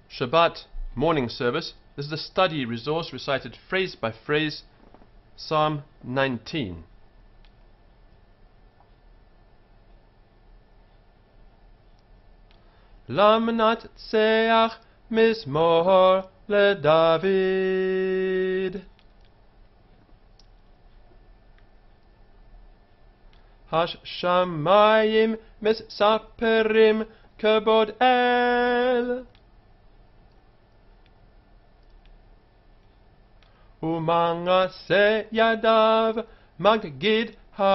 Shabbat morning service. This is a study resource recited phrase by phrase, Psalm 19. למנצח מזמור לדוד. השמיים מספרים כבוד אל, ומעשה ידיו מגיד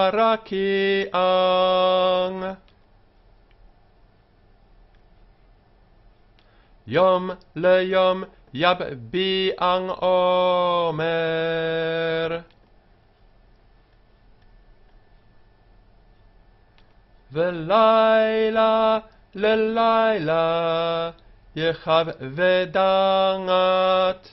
הרקיען. יום ליום יביען עומר, ולילה ללילה יכבדנת.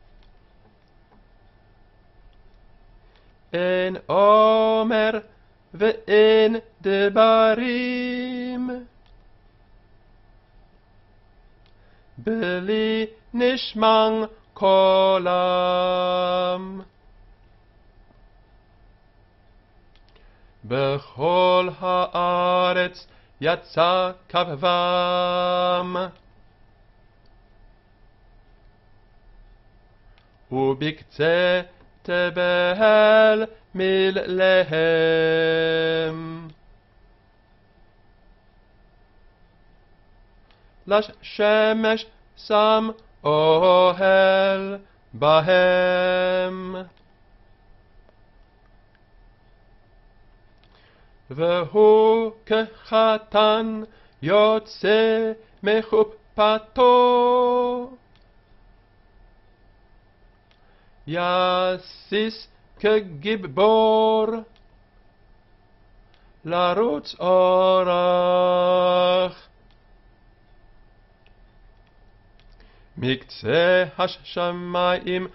אין עומר ואין דברים, בלי נשמע קולם. בכל הארץ יצא כבבם, ובקצה תבל מלהם. לשמש שם אוהל בהם, והוא כחתן יוצא מחופתו. יסיס כגיבור לרוץ אורך, מקצה השמיים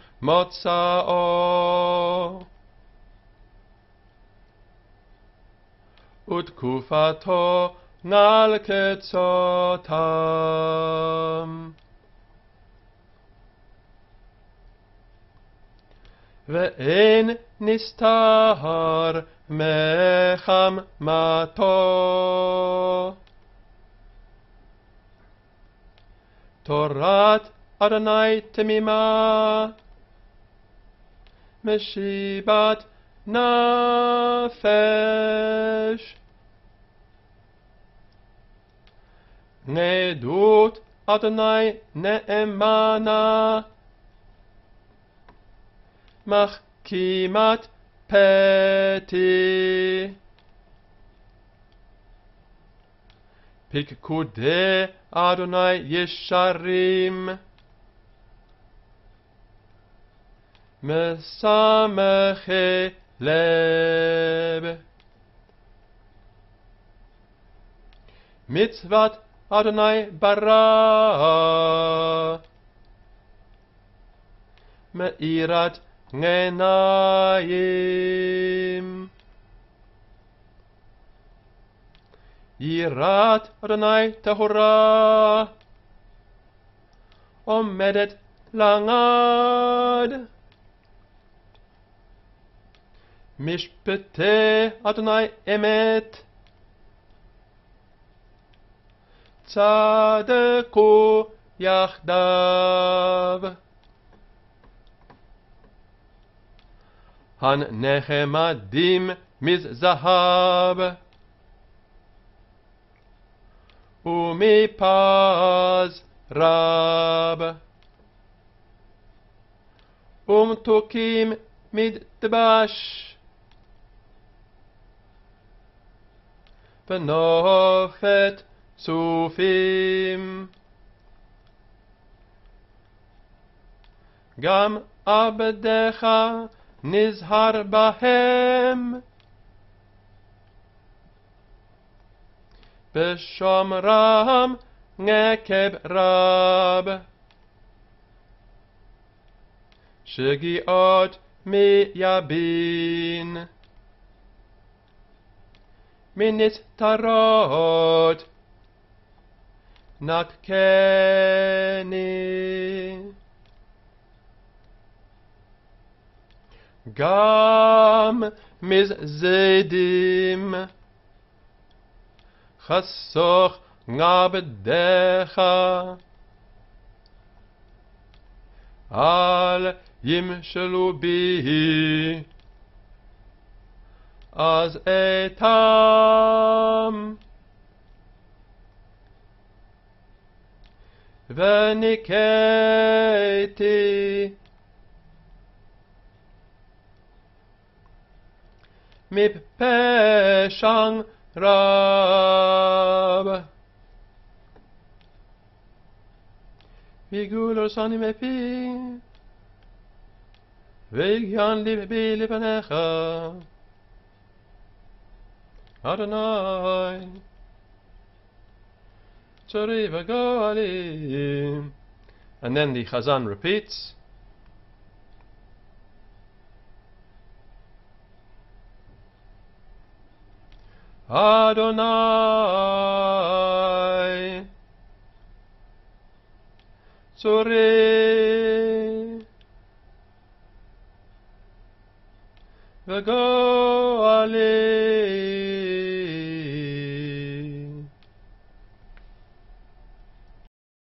מוצאו, ותקופתו נעל קצותם. ואין נסתר מחמתו. תורת אדוני תמימה, משיבת נפש. עדות אדוני נאמנה, מחכימת פתי. פקודי אדוני ישרים, משמחי לב. מצוות אדוני ברא, מאירת עיניים. יראת אדוני טהורה, עומדת לעד. משפטי אדוני אמת, צדקו יחדיו. הנחמדים מזהב, ומפז רב, ומתוקים מדבש, ונופת צופים. גם עבדך נזהר בהם, בשומרם נקב רב. שגיאות מי יבין, מנסתרות נקני. גם מזדים חסוך עבדך אל ימשלו בי אז אתם וניקאתי מפשע רב ויגול ארסני מפי ויגיון ליבי לפניך אדוני צורי וגואלי. And then the Chazan repeats. Adonai Tzorei V'go'alei